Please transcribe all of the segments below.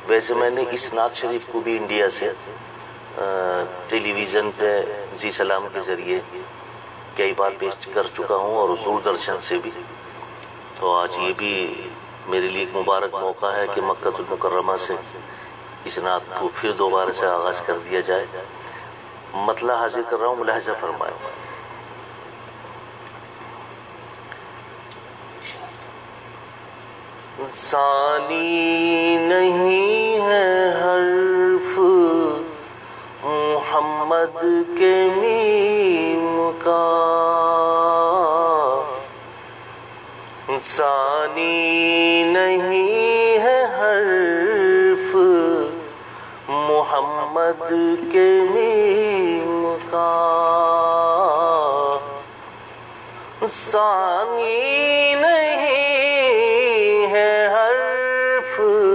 ویسے میں نے اس نعت شریف کو بھی انڈیا سے ٹیلی ویژن پہ زی سلام کے ذریعے کئی بار پیش کر چکا ہوں اور دوردرشن سے بھی. تو آج یہ بھی میرے لیے ایک مبارک موقع ہے کہ مکہ المکرمہ سے اس نعت کو پھر دوبارہ سے آغاز کر دیا جائے. مطلع حاضر کر رہا ہوں، ملاحظہ فرمائیں. ثانی نہیں ہے حرف محمد کے میم کا، ثانی نہیں ہے حرف محمد کے میم کا، ثانی نہیں ہے حرف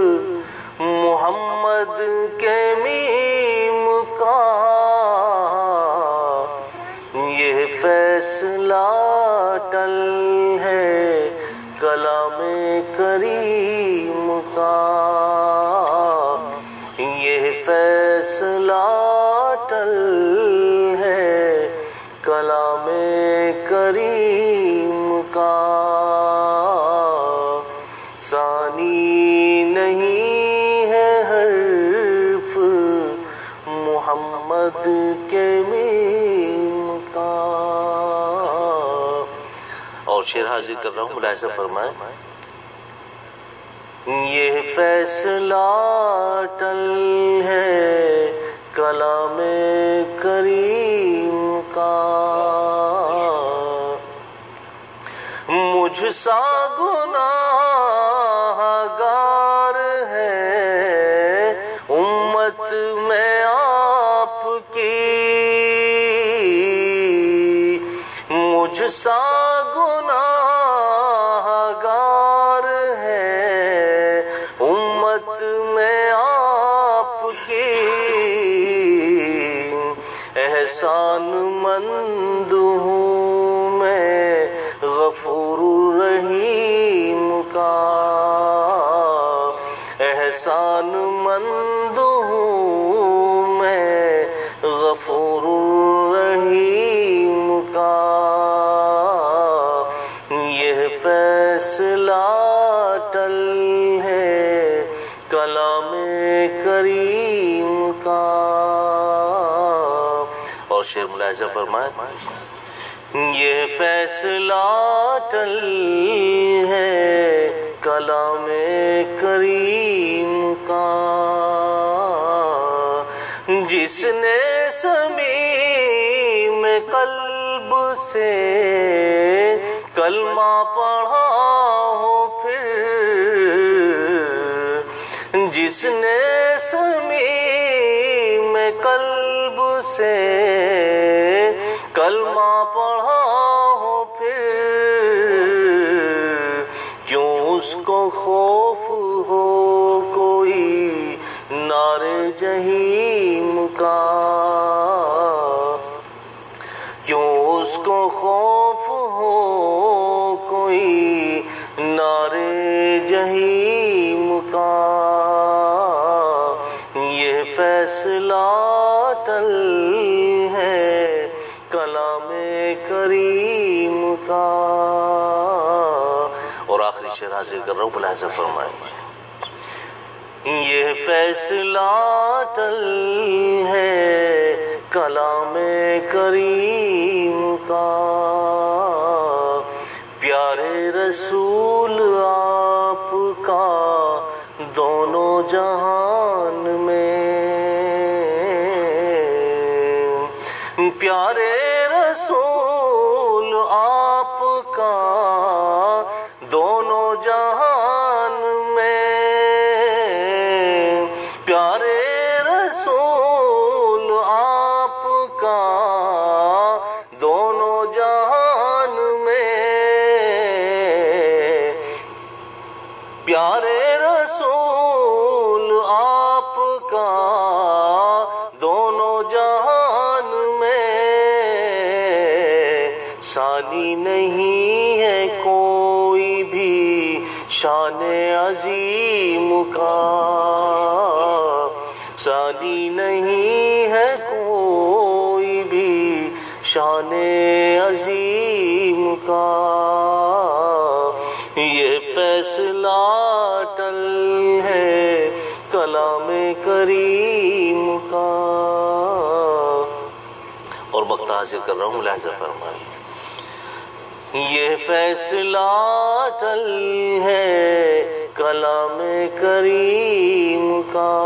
محمد کے میم کا، یہ فیصلہ ٹل ہے کلام کریم کا، یہ فیصلہ ٹل ہے کلام کریم کا، ثانی نہیں ہے حرف محمد کے میم کا. اور شعر حاضر کر رہا ہوں، ملاحظہ فرمائیں. یہ فیصلہ ٹل ہے کلام کریم کا، مجھ سا گناہ گار ہے امت میں آپ کی، مجھ سا گناہ گار ہے امت میں آپ کی، احسان مند ہوں میں غفور رحیم کا، احسان مند ہوں میں غفور رحیم کا، یہ فیصلہ ٹل ہے کلام کریم کا. اور شعر ملاحظہ فرمائیں. یہ فیصلہ ٹل ہے کلام کریم کا، جس نے صمیم قلب سے کلمہ پڑھا ہو، پھر جس نے صمیم قلب سے کلمہ پڑھا ہو، پھر کیوں اس کو خوف ہو کوئی نار جہیم کا، کیوں اس کو خوف ہو کوئی نار جہیم کا، یہ فیصلہ ٹل ہے کلام کریم کا. اور آخری شعر حاضر کر رہا ہوں، ملاحظہ فرمائیں. یہ فیصلہ ٹل ہے کلام کریم کا، پیارے رسول آپ کا دونوں جہان میں، پیارے رسول آپ کا دونوں جہان میں، پیارے رسول آپ کا دونوں جہان میں، پیارے رسول آپ کا دونوں جہان میں، ثانی نہیں ہے کوئی بھی شان عظیم کا ثانی نہیں ہے کوئی بھی شان عظیم کا یہ فیصلہ ٹل ہے کلام کریم کا. اور وقت حاصل کر رہا ہوں ملاحظہ فرمائیں. یہ فیصلہ ٹل ہے کلام کریم کا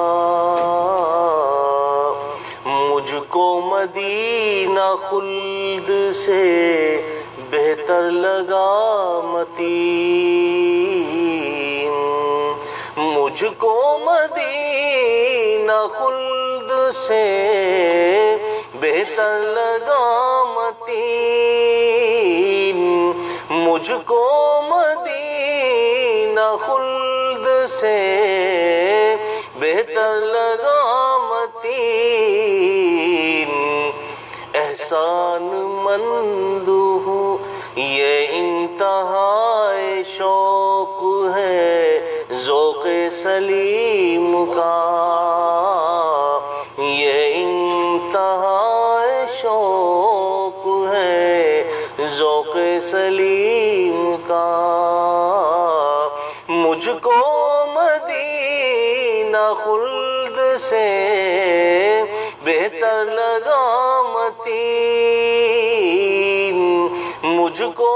مجھ کو مدینہ خلد سے بہتر لگا متین. مجھ کو مدینہ خلد سے بہتر لگا متین. مجھ کو مدینہ خلد سے بہتر لگا متین. احسان مند ہوں یہ انتہائی شوق ہے ذوق سلیم کا. یہ انتہائی شوق ہے ذوق سلیم کا. مجھ کو مدینہ خلد سے بہتر لگا متین. مجھ کو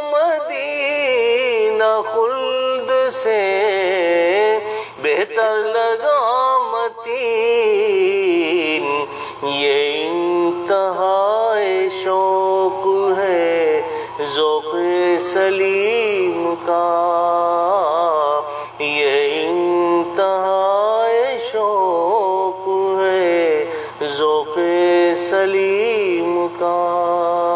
مدینہ خلد سے بہتر لگا متین. یہ انتہائی شوق ہے ذوق سلیم کا. یہ انتہائی شوق ہے ذوق سلیم کا.